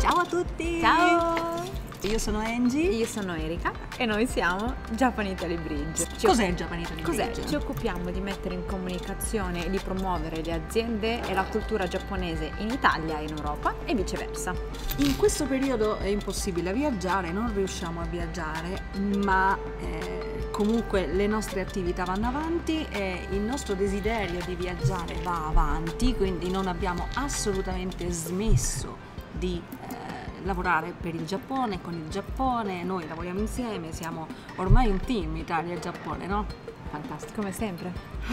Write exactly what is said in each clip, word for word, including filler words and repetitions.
Ciao a tutti! Ciao! Io sono Angie. Io sono Erika e noi siamo Japan Italy Bridge. Ci Cos'è Japan Italy Cos'è? Bridge? Ci occupiamo di mettere in comunicazione e di promuovere le aziende e la cultura giapponese in Italia e in Europa e viceversa. In questo periodo è impossibile viaggiare, non riusciamo a viaggiare, ma eh, comunque le nostre attività vanno avanti e il nostro desiderio di viaggiare va avanti, quindi non abbiamo assolutamente smesso di eh, lavorare per il Giappone, con il Giappone, noi lavoriamo insieme, siamo ormai un team Italia e Giappone, no? Fantastico, come sempre.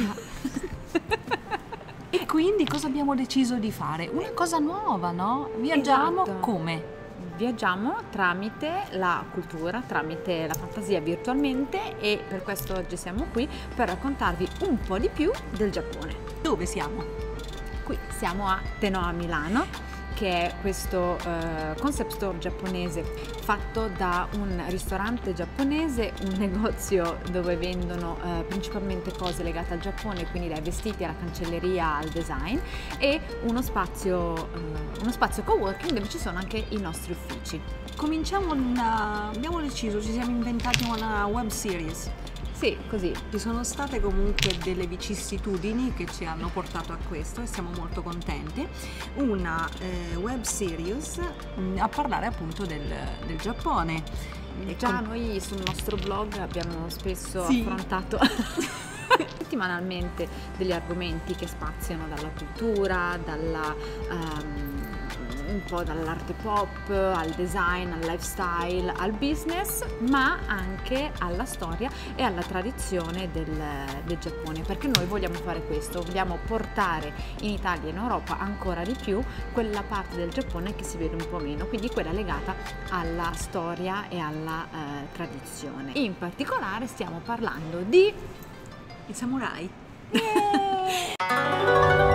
E quindi cosa abbiamo deciso di fare? Una cosa nuova, no? Viaggiamo Esatto. come? Viaggiamo tramite la cultura, tramite la fantasia virtualmente e per questo oggi siamo qui per raccontarvi un po' di più del Giappone. Dove siamo? Qui siamo a Tenoa Milano, che è questo uh, concept store giapponese fatto da un ristorante giapponese, un negozio dove vendono uh, principalmente cose legate al Giappone, quindi dai vestiti alla cancelleria al design, e uno spazio, uh, uno spazio coworking dove ci sono anche i nostri uffici. Cominciamo una... abbiamo deciso, ci siamo inventati una web series. Sì, così. Ci sono state comunque delle vicissitudini che ci hanno portato a questo e siamo molto contenti. Una eh, web series mh, a parlare appunto del, del Giappone. E già com- noi sul nostro blog abbiamo spesso sì. affrontato settimanalmente degli argomenti che spaziano dalla cultura, dalla... Um, un po' dall'arte pop al design, al lifestyle, al business, ma anche alla storia e alla tradizione del, del Giappone, perché noi vogliamo fare questo, vogliamo portare in Italia e in Europa ancora di più quella parte del Giappone che si vede un po' meno, quindi quella legata alla storia e alla eh, tradizione. In particolare stiamo parlando di i samurai. Yeah!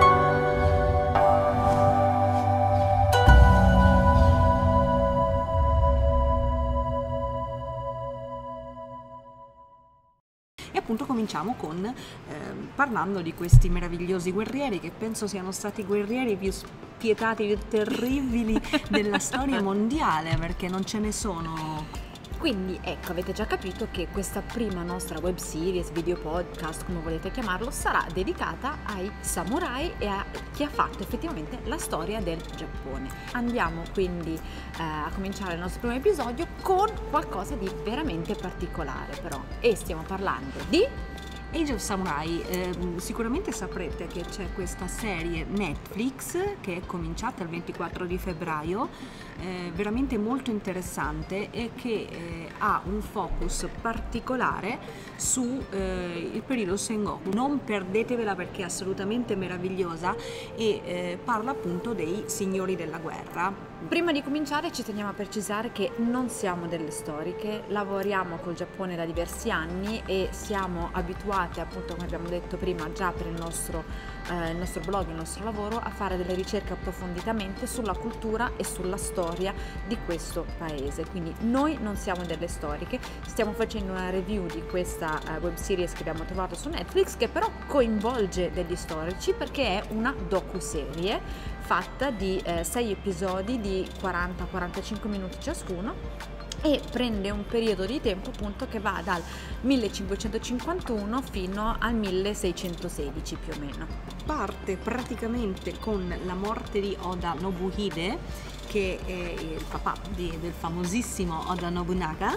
Appunto cominciamo con eh, parlando di questi meravigliosi guerrieri che penso siano stati i guerrieri più spietati, più terribili della storia mondiale, perché non ce ne sono. Quindi ecco, avete già capito che questa prima nostra web series, video podcast, come volete chiamarlo, sarà dedicata ai samurai e a chi ha fatto effettivamente la storia del Giappone. Andiamo quindi eh, a cominciare il nostro primo episodio con qualcosa di veramente particolare però, e stiamo parlando di Age of Samurai. Eh, sicuramente saprete che c'è questa serie Netflix che è cominciata il ventiquattro di febbraio, eh, veramente molto interessante e che eh, ha un focus particolare su eh, il periodo Sengoku. Non perdetevela perché è assolutamente meravigliosa e eh, parla appunto dei signori della guerra. Prima di cominciare ci teniamo a precisare che non siamo delle storiche, lavoriamo col Giappone da diversi anni e siamo abituati, appunto come abbiamo detto prima già per il nostro, eh, il nostro blog, il nostro lavoro, a fare delle ricerche approfonditamente sulla cultura e sulla storia di questo paese. Quindi noi non siamo delle storiche, stiamo facendo una review di questa eh, web series che abbiamo trovato su Netflix, che però coinvolge degli storici perché è una docuserie fatta di eh, sei episodi di quaranta quarantacinque minuti ciascuno e prende un periodo di tempo appunto che va dal millecinquecentocinquantuno fino al milleseicentosedici più o meno. Parte praticamente con la morte di Oda Nobuhide, che è il papà di, del famosissimo Oda Nobunaga,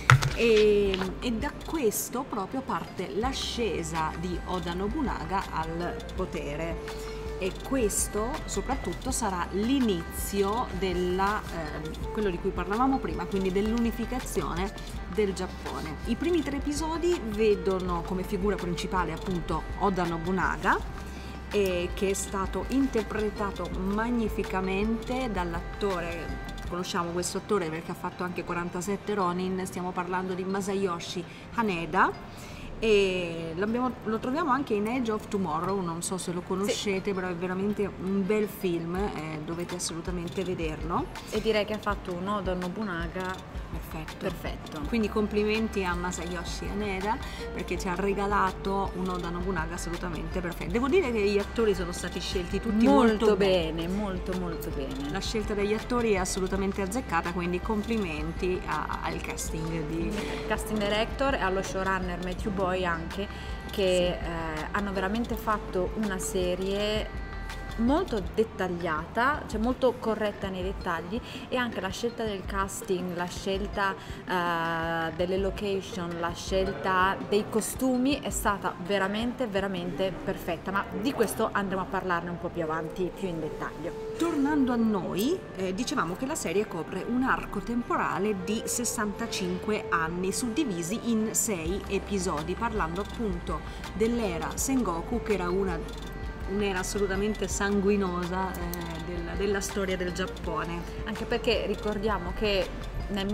e, e da questo proprio parte l'ascesa di Oda Nobunaga al potere. E questo soprattutto sarà l'inizio della eh, quello di cui parlavamo prima, quindi dell'unificazione del Giappone. I primi tre episodi vedono come figura principale appunto Oda Nobunaga, eh, che è stato interpretato magnificamente dall'attore. Conosciamo questo attore perché ha fatto anche quarantasette Ronin, stiamo parlando di Masayoshi Haneda. e l'abbiamo- lo troviamo anche in Edge of Tomorrow, non so se lo conoscete, sì. Però è veramente un bel film, eh, dovete assolutamente vederlo. E direi che ha fatto un Oda Nobunaga Perfetto. perfetto. Quindi complimenti a Masayoshi Haneda perché ci ha regalato un Oda Nobunaga assolutamente perfetto. Devo dire che gli attori sono stati scelti tutti molto, molto bene, molto molto bene. La scelta degli attori è assolutamente azzeccata, quindi complimenti a- al casting di Casting director e allo showrunner Matthew Boy anche, che Sì. eh, hanno veramente fatto una serie molto dettagliata, cioè molto corretta nei dettagli, e anche la scelta del casting, la scelta eh, delle location, la scelta dei costumi è stata veramente veramente perfetta, ma di questo andremo a parlarne un po' più avanti, più in dettaglio. Tornando a noi, eh, dicevamo che la serie copre un arco temporale di sessantacinque anni, suddivisi in sei episodi, parlando appunto dell'era Sengoku, che era una, un'era assolutamente sanguinosa eh, del- della storia del Giappone. Anche perché ricordiamo che nel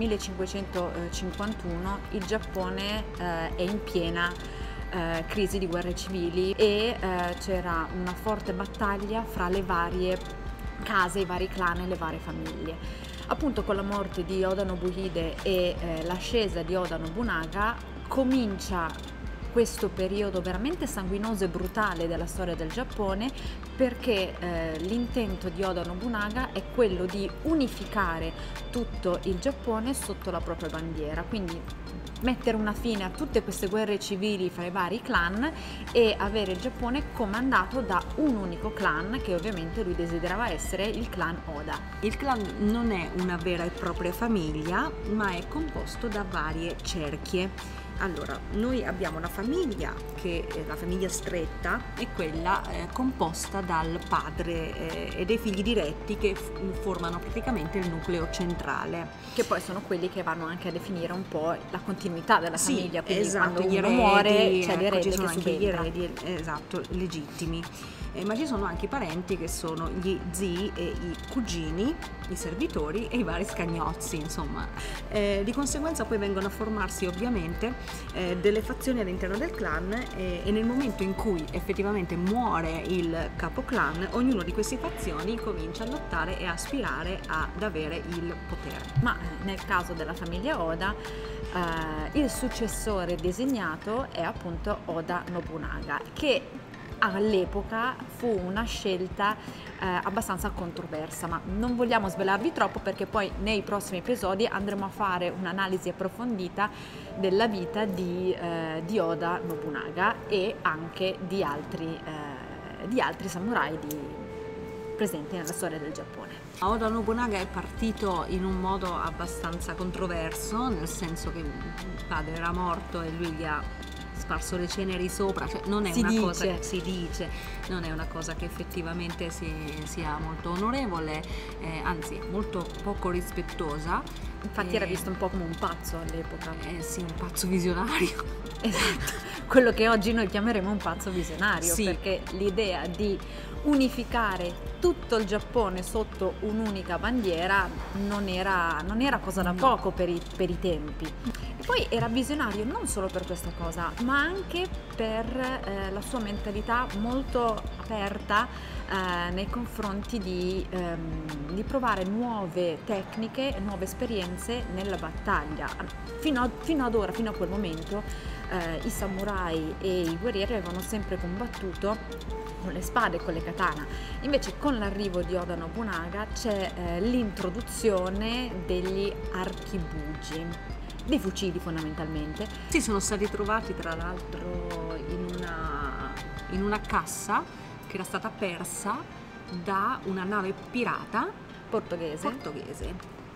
millecinquecentocinquantuno il Giappone eh, è in piena eh, crisi di guerre civili e eh, c'era una forte battaglia fra le varie case, i vari clan e le varie famiglie. Appunto, con la morte di Oda Nobuhide e eh, l'ascesa di Oda Nobunaga comincia questo periodo veramente sanguinoso e brutale della storia del Giappone, perché eh, l'intento di Oda Nobunaga è quello di unificare tutto il Giappone sotto la propria bandiera, quindi mettere una fine a tutte queste guerre civili fra i vari clan e avere il Giappone comandato da un unico clan, che ovviamente lui desiderava essere il clan Oda. Il clan non è una vera e propria famiglia, ma è composto da varie cerchie. Allora, noi abbiamo una famiglia che è la famiglia stretta, è quella eh, composta dal padre eh, e dei figli diretti, che f- formano praticamente il nucleo centrale. Che poi sono quelli che vanno anche a definire un po' la continuità della Sì, famiglia, quindi esatto, quando gli uno eredi, muore c'è ecco, l'erede ci che sono anche gli subentra. eredi, esatto, legittimi. Eh, ma ci sono anche i parenti, che sono gli zii e i cugini, i servitori e i vari scagnozzi, insomma. Eh, di conseguenza poi vengono a formarsi ovviamente eh, delle fazioni all'interno del clan, eh, e nel momento in cui effettivamente muore il capo clan, ognuno di queste fazioni comincia a lottare e a aspirare ad avere il potere. Ma eh, nel caso della famiglia Oda, eh, il successore designato è appunto Oda Nobunaga, che all'epoca fu una scelta eh, abbastanza controversa, ma non vogliamo svelarvi troppo, perché poi nei prossimi episodi andremo a fare un'analisi approfondita della vita di, eh, di Oda Nobunaga e anche di altri, eh, di altri samurai di, presenti nella storia del Giappone. Oda Nobunaga è partito in un modo abbastanza controverso, nel senso che il padre era morto e lui gli ha sparso le ceneri sopra, cioè non è Si una dice. cosa che si dice, non è una cosa che effettivamente si- sia molto onorevole, eh, anzi molto poco rispettosa. Infatti Eh, era visto un po' come un pazzo all'epoca. Eh sì, un pazzo visionario. Esatto, quello che oggi noi chiameremo un pazzo visionario, Sì. perché l'idea di unificare tutto il Giappone sotto un'unica bandiera non era, non era cosa da No. poco per i, per i tempi. E poi era visionario non solo per questa cosa, ma anche per eh, la sua mentalità molto aperta eh, nei confronti di, ehm, di provare nuove tecniche e nuove esperienze nella battaglia. Fino, a- fino ad ora, fino a quel momento, eh, i samurai e i guerrieri avevano sempre combattuto con le spade e con le katana. Invece con l'arrivo di Oda Nobunaga c'è eh, l'introduzione degli archibugi, dei fucili fondamentalmente. Sì, sono stati trovati tra l'altro in una, in una cassa che era stata persa da una nave pirata Portoghese, portoghese.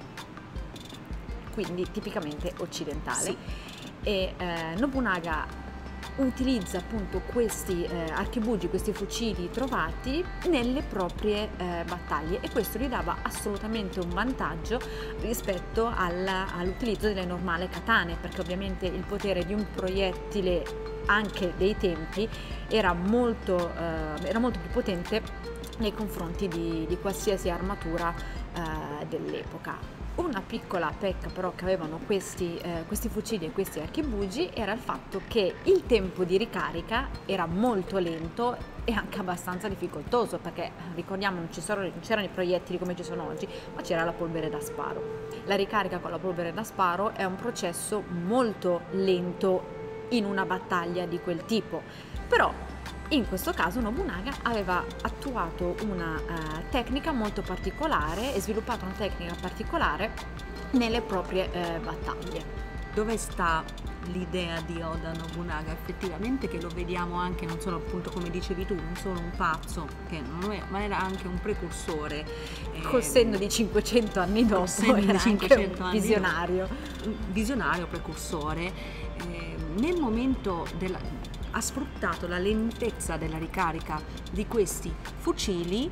quindi tipicamente occidentale. Sì. E eh, Nobunaga utilizza appunto questi eh, archibugi, questi fucili trovati nelle proprie eh, battaglie, e questo gli dava assolutamente un vantaggio rispetto alla- all'utilizzo delle normali katane, perché ovviamente il potere di un proiettile anche dei tempi era molto, eh, era molto più potente nei confronti di, di qualsiasi armatura eh, dell'epoca. Una piccola pecca però che avevano questi, eh, questi fucili e questi archibugi era il fatto che il tempo di ricarica era molto lento e anche abbastanza difficoltoso, perché ricordiamo non, ci sono, non c'erano i proiettili come ci sono oggi, ma c'era la polvere da sparo. La ricarica con la polvere da sparo è un processo molto lento in una battaglia di quel tipo, però in questo caso Nobunaga aveva attuato una uh, tecnica molto particolare e sviluppato una tecnica particolare nelle proprie uh, battaglie. Dove sta l'idea di Oda Nobunaga? Effettivamente che lo vediamo anche, non solo appunto come dicevi tu, non solo un pazzo, che non è, ma era anche un precursore. Col eh, senno di cinquecento anni dopo, era anche un visionario. Dopo, un visionario, precursore. Eh, nel momento della... ha sfruttato la lentezza della ricarica di questi fucili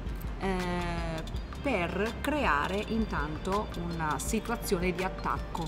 eh, per creare intanto una situazione di attacco.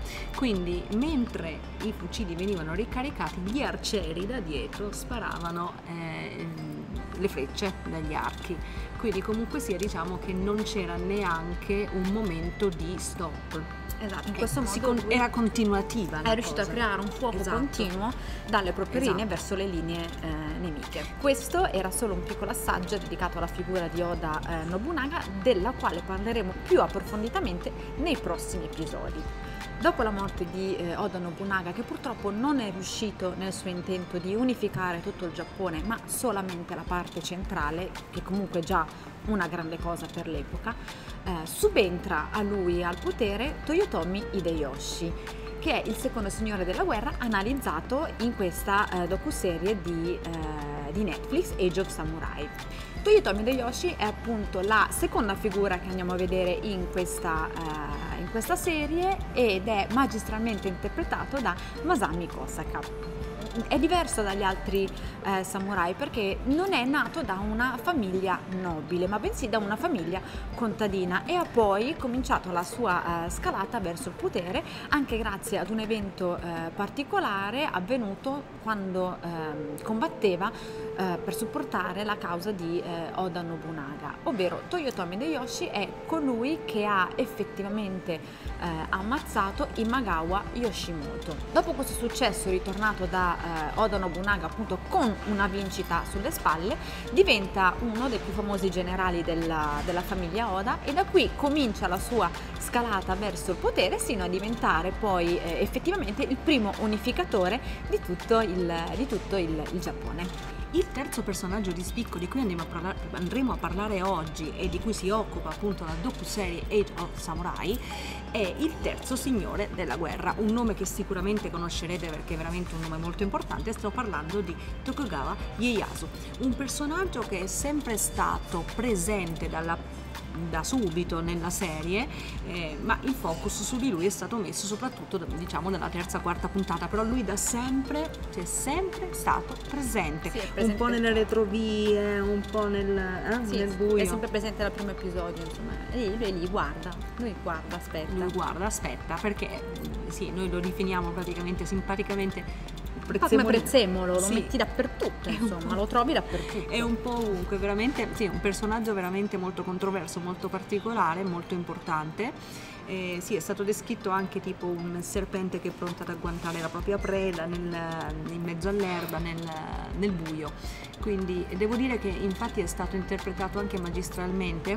Quindi mentre i fucili venivano ricaricati, gli arcieri da dietro sparavano eh, le frecce dagli archi. Quindi comunque sia, diciamo che non c'era neanche un momento di stop. Esatto, in questo modo con- era continuativa. È riuscito cosa. a creare un fuoco esatto. continuo dalle proprie esatto. linee verso le linee eh, nemiche. Questo era solo un piccolo assaggio dedicato alla figura di Oda eh, Nobunaga, della quale parleremo più approfonditamente nei prossimi episodi. Dopo la morte di eh, Oda Nobunaga, che purtroppo non è riuscito nel suo intento di unificare tutto il Giappone, ma solamente la parte centrale, che comunque è già una grande cosa per l'epoca, eh, subentra a lui al potere Toyotomi Hideyoshi, che è il secondo signore della guerra analizzato in questa eh, docuserie di, eh, di Netflix, Age of Samurai. Toyotomi Hideyoshi è appunto la seconda figura che andiamo a vedere in questa, uh, in questa serie ed è magistralmente interpretato da Masami Kosaka. È diverso dagli altri eh, samurai perché non è nato da una famiglia nobile, ma bensì da una famiglia contadina, e ha poi cominciato la sua eh, scalata verso il potere anche grazie ad un evento eh, particolare avvenuto quando eh, combatteva eh, per supportare la causa di eh, Oda Nobunaga, ovvero Toyotomi Hideyoshi è colui che ha effettivamente eh, ammazzato Imagawa Yoshimoto. Dopo questo successo, ritornato da eh, Oda Nobunaga appunto con una vincita sulle spalle, diventa uno dei più famosi generali della, della famiglia Oda, e da qui comincia la sua scalata verso il potere sino a diventare poi eh, effettivamente il primo unificatore di tutto il, di tutto il, il Giappone. Il terzo personaggio di spicco di cui andremo a, parlare, andremo a parlare oggi e di cui si occupa appunto la docuserie Age of Samurai è il terzo signore della guerra, un nome che sicuramente conoscerete perché è veramente un nome molto importante. Sto parlando di Tokugawa Ieyasu, un personaggio che è sempre stato presente dalla da subito nella serie, eh, ma il focus su di lui è stato messo soprattutto diciamo nella terza quarta puntata, però lui da sempre c'è sempre stato presente, sì, presente un po' nelle retrovie, un po' nel, eh, sì, nel buio. È sempre presente al primo episodio, insomma, e lui lì guarda, lui guarda, aspetta. Lui guarda, aspetta, perché sì, noi lo definiamo praticamente simpaticamente come prezzemolo, lo sì. metti dappertutto, insomma, lo trovi dappertutto. È un po' ovunque, veramente, sì, un personaggio veramente molto controverso, molto particolare, molto importante. Eh, sì, è stato descritto anche tipo un serpente che è pronto ad agguantare la propria preda nel, in mezzo all'erba, nel, nel buio. Quindi devo dire che infatti è stato interpretato anche magistralmente.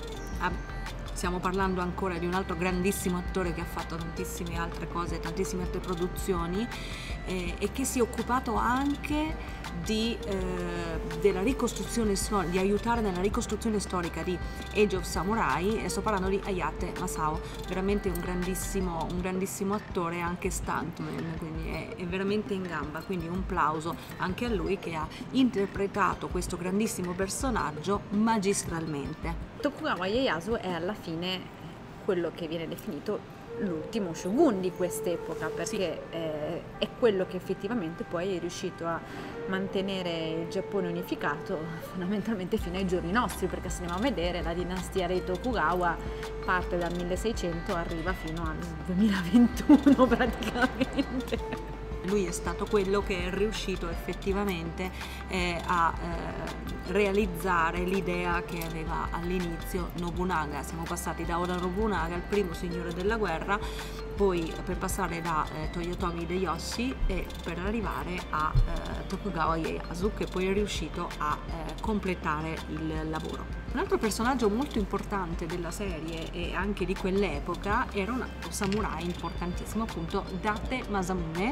Ah, stiamo parlando ancora di un altro grandissimo attore che ha fatto tantissime altre cose, tantissime altre produzioni, eh, e che si è occupato anche di, eh, della ricostruzione storica, di aiutare nella ricostruzione storica di Age of Samurai, e sto parlando di Hayate Masao, veramente un grandissimo, un grandissimo attore, anche stuntman, quindi è, è veramente in gamba, quindi un plauso anche a lui che ha interpretato questo grandissimo personaggio magistralmente. Tokugawa Ieyasu è alla fine quello che viene definito l'ultimo shogun di quest'epoca, perché sì. eh, è quello che effettivamente poi è riuscito a mantenere il Giappone unificato fondamentalmente fino ai giorni nostri, perché se andiamo a vedere la dinastia dei Tokugawa parte dal milleseicento, arriva fino al duemilaventuno praticamente. lui è stato quello che è riuscito effettivamente eh, a eh, realizzare l'idea che aveva all'inizio Nobunaga. Siamo passati da Oda Nobunaga, il primo signore della guerra, poi per passare da eh, Toyotomi Hideyoshi e per arrivare a eh, Tokugawa Ieyasu, che poi è riuscito a eh, completare il lavoro. Un altro personaggio molto importante della serie e anche di quell'epoca era un altro samurai importantissimo, appunto Date Masamune,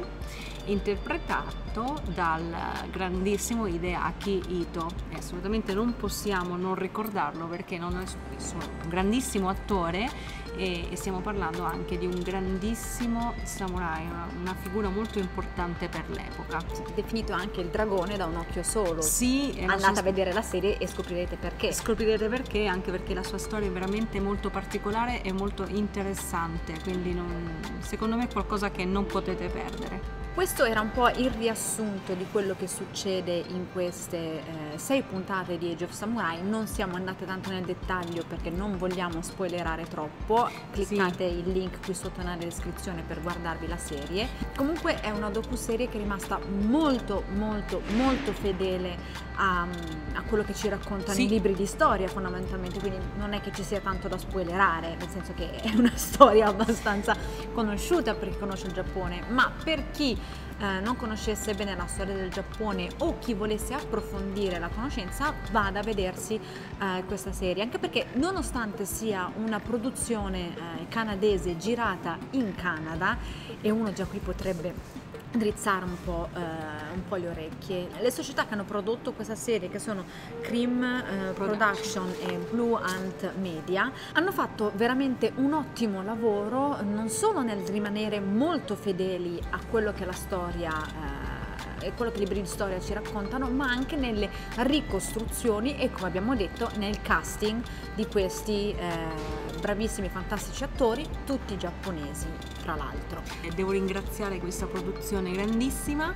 interpretato dal grandissimo Hideaki Ito. E assolutamente non possiamo non ricordarlo, perché non è solo un grandissimo attore e, e stiamo parlando anche di un grandissimo samurai, una, una figura molto importante per l'epoca. Definito anche il dragone da un occhio solo. Sì, andate sua... a vedere la serie e scoprirete perché. Scoprirete perché, anche perché la sua storia è veramente molto particolare e molto interessante, quindi non, secondo me è qualcosa che non potete perdere. Questo era un po' il riassunto di quello che succede in queste eh, sei puntate di Age of Samurai. Non siamo andate tanto nel dettaglio perché non vogliamo spoilerare troppo. Cliccate sì. il link qui sotto nella descrizione per guardarvi la serie. Comunque è una docuserie che è rimasta molto molto molto fedele a, a quello che ci raccontano sì. i libri di storia fondamentalmente, quindi non è che ci sia tanto da spoilerare, nel senso che è una storia abbastanza conosciuta per chi conosce il Giappone, ma per chi Eh, non conoscesse bene la storia del Giappone o chi volesse approfondire la conoscenza, vada a vedersi eh, questa serie, anche perché nonostante sia una produzione eh, canadese girata in Canada, e uno già qui potrebbe drizzare un po', eh, un po' le orecchie, le società che hanno prodotto questa serie, che sono Cream eh, Production e Blue Ant Media, hanno fatto veramente un ottimo lavoro, non solo nel rimanere molto fedeli a quello che è la storia eh, e quello che i libri di storia ci raccontano, ma anche nelle ricostruzioni e, come abbiamo detto, nel casting di questi eh, bravissimi, fantastici attori, tutti giapponesi tra l'altro. Devo ringraziare questa produzione grandissima,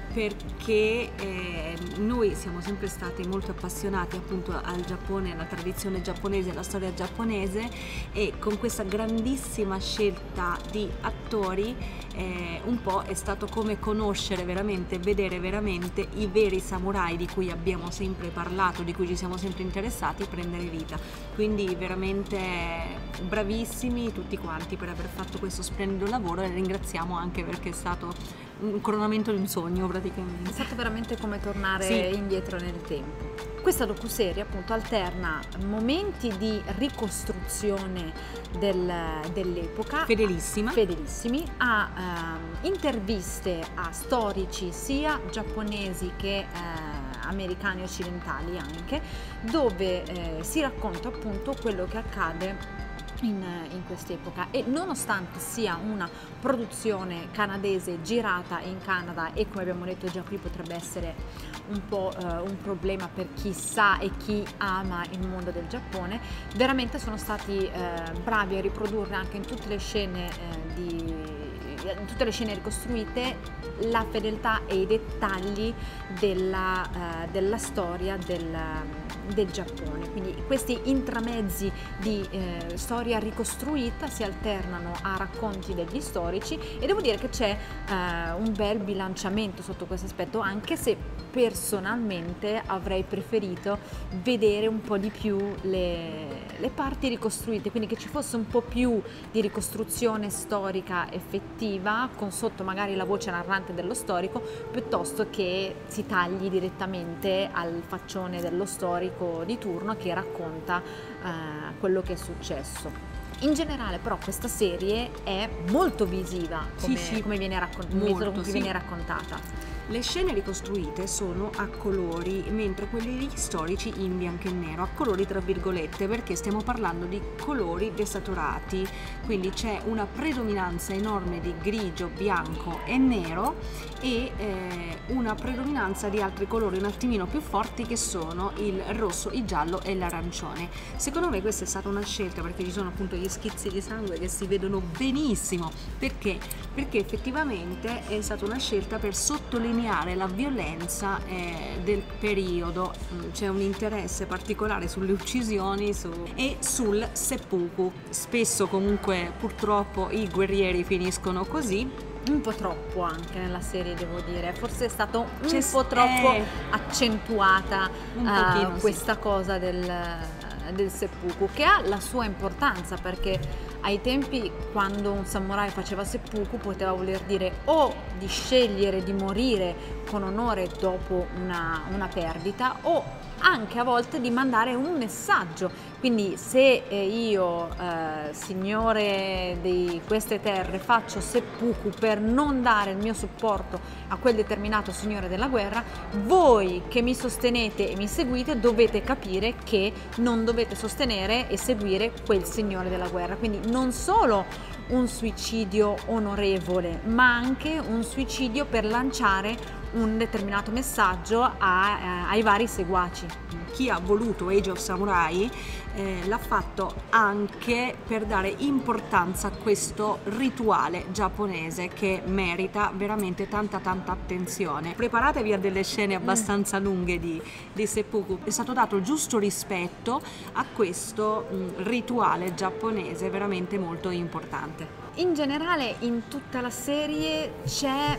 perché eh, noi siamo sempre stati molto appassionati appunto al Giappone, alla tradizione giapponese, alla storia giapponese, e con questa grandissima scelta di attori eh, un po' è stato come conoscere veramente, vedere veramente i veri samurai di cui abbiamo sempre parlato, di cui ci siamo sempre interessati, e prendere vita. Quindi veramente bravissimi tutti quanti per aver fatto questo splendido lavoro, e ringraziamo anche perché è stato un coronamento di un sogno praticamente. È stato veramente come tornare sì. indietro nel tempo. Questa docuserie appunto alterna momenti di ricostruzione del, dell'epoca fedelissima fedelissimi a eh, interviste a storici sia giapponesi che eh, americani occidentali anche, dove eh, si racconta appunto quello che accade In, in quest'epoca. E nonostante sia una produzione canadese girata in Canada, e come abbiamo detto già qui potrebbe essere un po' eh, un problema per chi sa e chi ama il mondo del Giappone, veramente sono stati eh, bravi a riprodurre anche in tutte le scene eh, di in tutte le scene ricostruite la fedeltà e i dettagli della, uh, della storia del, del Giappone. Quindi questi intramezzi di eh, storia ricostruita si alternano a racconti degli storici, e devo dire che c'è eh, un bel bilanciamento sotto questo aspetto, anche se personalmente avrei preferito vedere un po' di più le, le parti ricostruite, quindi che ci fosse un po' più di ricostruzione storica effettiva, con sotto magari la voce narrante dello storico, piuttosto che si tagli direttamente al faccione dello storico di turno che racconta eh, quello che è successo. In generale però questa serie è molto visiva come, sì, sì. come viene, raccon- molto, come sì. viene raccontata. Le scene ricostruite sono a colori, mentre quelli storici in bianco e nero, a colori tra virgolette, perché stiamo parlando di colori desaturati, quindi c'è una predominanza enorme di grigio, bianco e nero, e eh, una predominanza di altri colori un attimino più forti, che sono il rosso, il giallo e l'arancione. Secondo me questa è stata una scelta, perché ci sono appunto gli schizzi di sangue che si vedono benissimo. Perché? Perché effettivamente è stata una scelta per sottolineare la violenza eh, del periodo. C'è un interesse particolare sulle uccisioni su, e sul seppuku. Spesso comunque purtroppo i guerrieri finiscono così, un po' troppo anche nella serie, devo dire, forse è stato un C'è po' troppo eh, accentuata un uh, pochino, questa sì. cosa del, del seppuku, che ha la sua importanza, perché ai tempi, quando un samurai faceva seppuku, poteva voler dire o di scegliere di morire con onore dopo una, una perdita, o anche a volte di mandare un messaggio. Quindi se eh, io, eh, signore di queste terre, faccio seppuku per non dare il mio supporto a quel determinato signore della guerra, voi che mi sostenete e mi seguite dovete capire che non dovete sostenere e seguire quel signore della guerra. Quindi non solo un suicidio onorevole, ma anche un suicidio per lanciare un determinato messaggio a, a, ai vari seguaci. Chi ha voluto Age of Samurai eh, l'ha fatto anche per dare importanza a questo rituale giapponese che merita veramente tanta tanta attenzione. Preparatevi a delle scene abbastanza lunghe di, di seppuku. È stato dato il giusto rispetto a questo mh, rituale giapponese veramente molto importante. In generale in tutta la serie c'è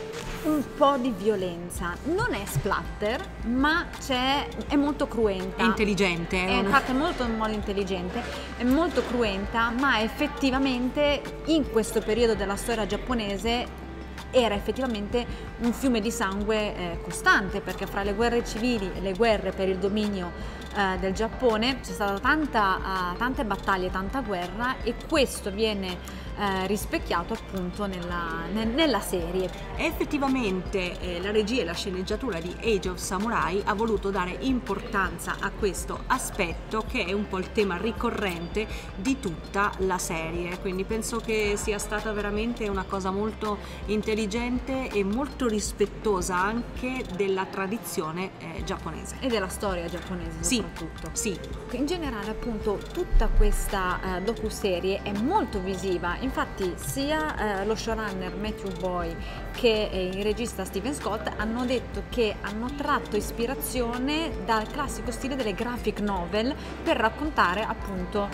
un po' di violenza, non è splatter, ma c'è, è molto cruenta. È intelligente. È fatta molto in modo intelligente, è molto cruenta, ma effettivamente in questo periodo della storia giapponese era effettivamente un fiume di sangue eh, costante, perché fra le guerre civili e le guerre per il dominio eh, del Giappone c'è stata tanta, uh, tante battaglie, tanta guerra, e questo viene eh, rispecchiato appunto nella, ne, nella serie. E effettivamente eh, la regia e la sceneggiatura di Age of Samurai ha voluto dare importanza a questo aspetto, che è un po' il tema ricorrente di tutta la serie, quindi penso che sia stata veramente una cosa molto intelligente e molto rispettosa anche della tradizione eh, giapponese E della storia giapponese soprattutto. Sì, sì. In generale appunto tutta questa uh, docuserie è molto visiva, infatti sia uh, lo showrunner Matthew Boy che eh, il regista Steven Scott hanno detto che hanno tratto ispirazione dal classico stile delle graphic novel per raccontare appunto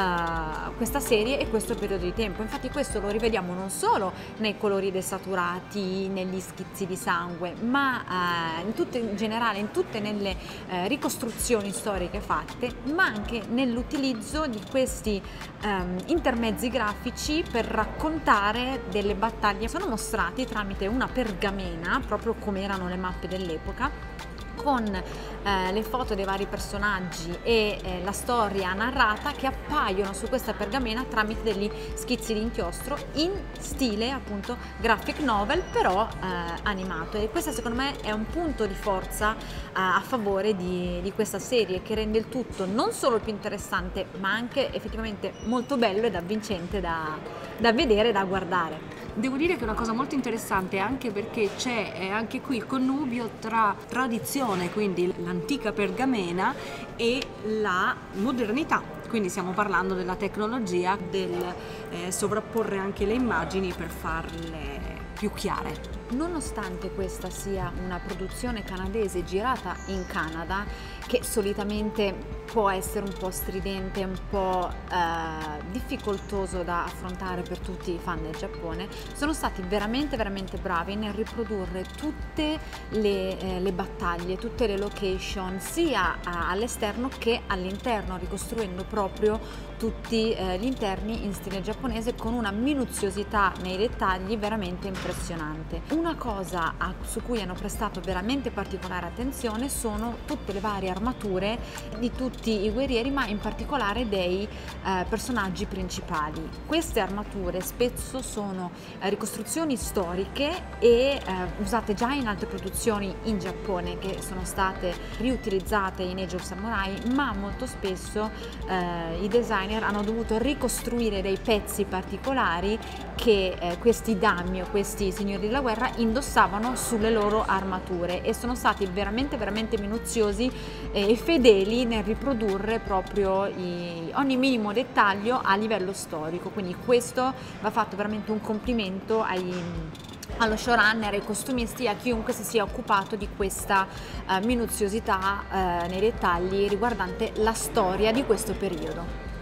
uh, questa serie e questo periodo di tempo. Infatti questo lo rivediamo non solo nei colori desaturati, negli schizzi di sangue, ma uh, in, tutte, in generale in tutte nelle uh, ricostruzioni storiche fatte, ma anche nell'utilizzo di questi um, intermezzi grafici per raccontare delle battaglie. Sono mostrati tramite una pergamena, proprio come erano le mappe dell'epoca, con eh, le foto dei vari personaggi e eh, la storia narrata che appaiono su questa pergamena tramite degli schizzi di inchiostro in stile appunto graphic novel, però eh, animato. E questo secondo me è un punto di forza eh, a favore di, di questa serie, che rende il tutto non solo più interessante, ma anche effettivamente molto bello ed avvincente da, da vedere e da guardare. Devo dire che è una cosa molto interessante, anche perché c'è eh, anche qui il connubio tra tradizione, quindi l'antica pergamena, e la modernità. Quindi stiamo parlando della tecnologia, del eh, sovrapporre anche le immagini per farle più chiare. Nonostante questa sia una produzione canadese girata in Canada, che solitamente può essere un po' stridente, un po' eh, difficoltoso da affrontare per tutti i fan del Giappone, sono stati veramente veramente bravi nel riprodurre tutte le, eh, le battaglie, tutte le location, sia a, all'esterno che all'interno, ricostruendo proprio tutti eh, gli interni in stile giapponese con una minuziosità nei dettagli veramente impressionante. Una cosa a, su cui hanno prestato veramente particolare attenzione sono tutte le varie armature di tutti i guerrieri, ma in particolare dei eh, personaggi principali. Queste armature spesso sono eh, ricostruzioni storiche e eh, usate già in altre produzioni in Giappone, che sono state riutilizzate in Age of Samurai, ma molto spesso eh, i designer hanno dovuto ricostruire dei pezzi particolari che eh, questi daimyo, questi signori della guerra, indossavano sulle loro armature, e sono stati veramente veramente minuziosi e fedeli nel riprodurre proprio i, ogni minimo dettaglio a livello storico. Quindi questo va fatto veramente un complimento ai allo showrunner, ai costumisti e a chiunque si sia occupato di questa uh, minuziosità uh, nei dettagli riguardante la storia di questo periodo.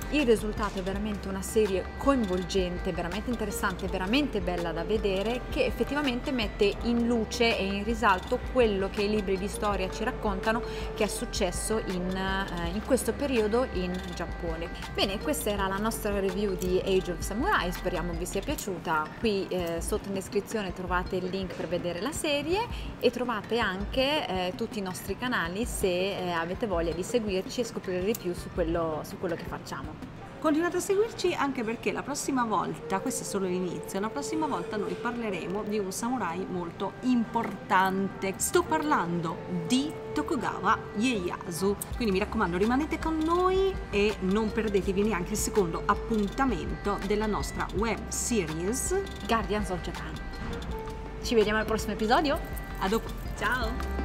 il risultato è veramente una serie coinvolgente, veramente interessante, veramente bella da vedere, che effettivamente mette in luce e in risalto quello che i libri di storia ci raccontano che è successo in, eh, in questo periodo in Giappone. Bene, questa era la nostra review di Age of Samurai, speriamo vi sia piaciuta. Qui eh, sotto in descrizione trovate il link per vedere la serie e trovate anche eh, tutti i nostri canali se eh, avete voglia di seguirci e scoprire di più su quello, su quello che facciamo. Continuate a seguirci anche perché la prossima volta, questo è solo l'inizio, la prossima volta noi parleremo di un samurai molto importante. Sto parlando di Tokugawa Ieyasu, quindi mi raccomando rimanete con noi e non perdetevi neanche il secondo appuntamento della nostra web series Guardians of Japan. Ci vediamo al prossimo episodio. A dopo, ciao!